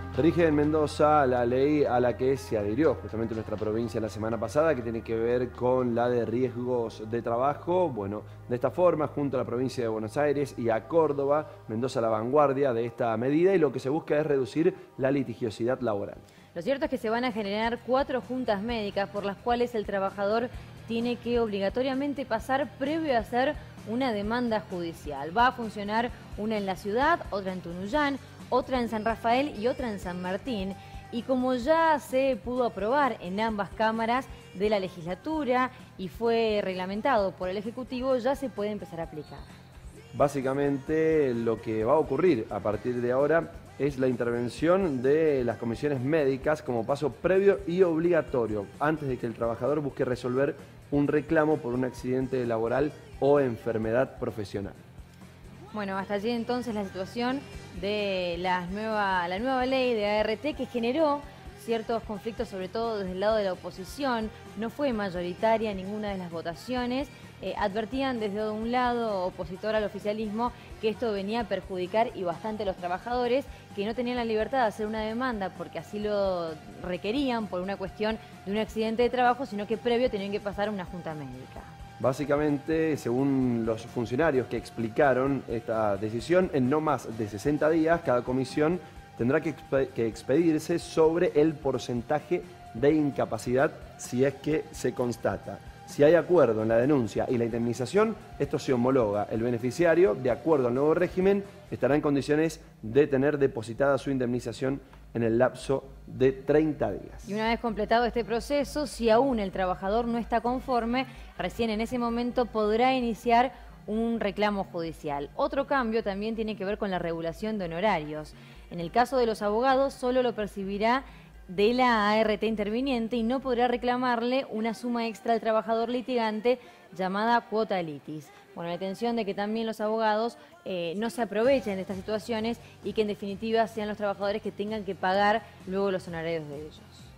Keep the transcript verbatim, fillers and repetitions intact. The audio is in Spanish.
Rige en Mendoza la ley a la que se adhirió justamente nuestra provincia la semana pasada, que tiene que ver con la de riesgos de trabajo. Bueno, de esta forma, junto a la provincia de Buenos Aires y a Córdoba, Mendoza a la vanguardia de esta medida, y lo que se busca es reducir la litigiosidad laboral. Lo cierto es que se van a generar cuatro juntas médicas por las cuales el trabajador tiene que obligatoriamente pasar previo a hacer una demanda judicial. Va a funcionar una en la ciudad, otra en Tunuyán, otra en San Rafael y otra en San Martín. Y como ya se pudo aprobar en ambas cámaras de la legislatura y fue reglamentado por el Ejecutivo, ya se puede empezar a aplicar. Básicamente lo que va a ocurrir a partir de ahora es la intervención de las comisiones médicas como paso previo y obligatorio antes de que el trabajador busque resolver un reclamo por un accidente laboral o enfermedad profesional. Bueno, hasta allí entonces la situación de la nueva, la nueva ley de A R T, que generó ciertos conflictos, sobre todo desde el lado de la oposición. No fue mayoritaria ninguna de las votaciones. Eh, advertían desde un lado opositor al oficialismo que esto venía a perjudicar y bastante a los trabajadores, que no tenían la libertad de hacer una demanda porque así lo requerían por una cuestión de un accidente de trabajo, sino que previo tenían que pasar a una junta médica. Básicamente, según los funcionarios que explicaron esta decisión, en no más de sesenta días cada comisión tendrá que, que expedirse sobre el porcentaje de incapacidad si es que se constata. Si hay acuerdo en la denuncia y la indemnización, esto se homologa. El beneficiario, de acuerdo al nuevo régimen, estará en condiciones de tener depositada su indemnización en el lapso de treinta días. Y una vez completado este proceso, si aún el trabajador no está conforme, recién en ese momento podrá iniciar un reclamo judicial. Otro cambio también tiene que ver con la regulación de honorarios. En el caso de los abogados, solo lo percibirá de la A R T interviniente y no podrá reclamarle una suma extra al trabajador litigante llamada cuota litis. Bueno, la intención de que también los abogados eh, no se aprovechen de estas situaciones y que en definitiva sean los trabajadores que tengan que pagar luego los honorarios de ellos.